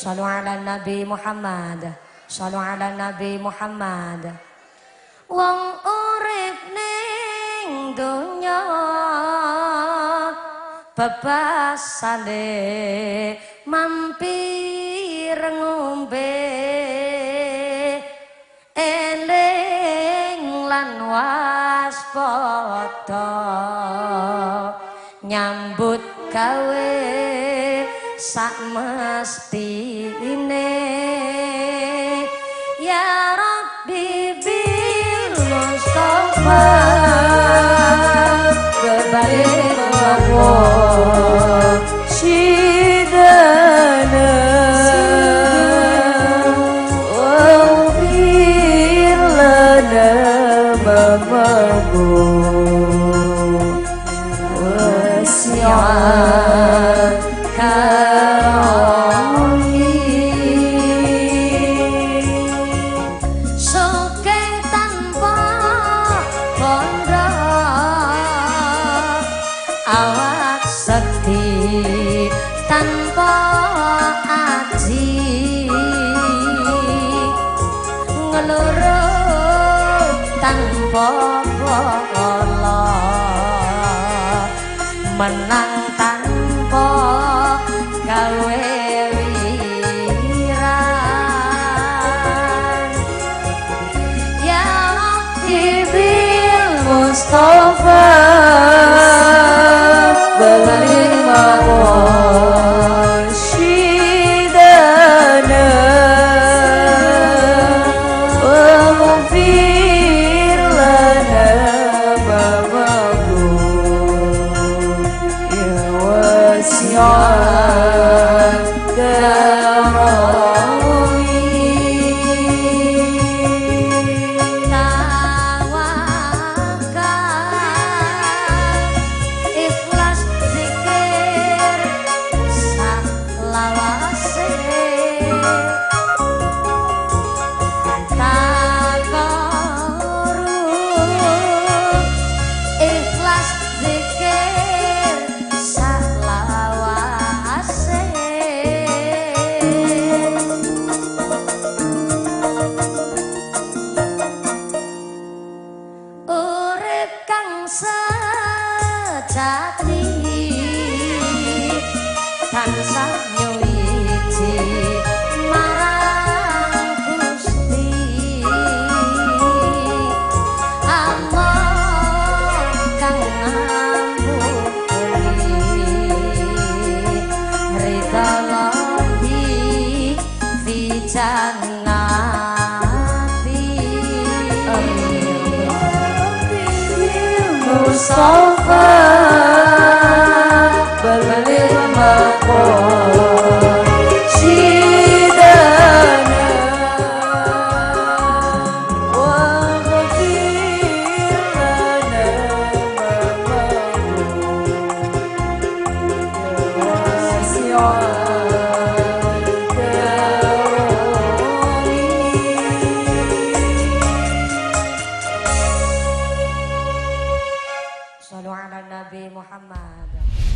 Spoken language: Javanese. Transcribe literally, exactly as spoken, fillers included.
Shallu ala Nabi Muhammad. Shallu ala Nabi Muhammad. Wong urip ning donya bebasane mampir ngombe eling lan waspada nyambut gawe sak mestine ya Rabbi bil Mustafa berbalik Allah sidana wafir lana mamamu wasi'an karami soke tanpa bondo awak sekti tanpa aji ngeluru tanpa pola menang tanpa gawe wiran ya Ibil Mustafa balik mawon sidana wa mufir lana mamaku ya wasi'an karami tawakal ikhlas zikir sak lawase takoru ikhlas zikir sak lawase urip kang sejati tansah nyuwiji marang Gusti Allah kang ngampuni ridha lahi fi jannati Mustafa berbalik maqam sidana wa ghafir lana mamaku ya wasi'an karami Shallu ala Nabi Muhammad.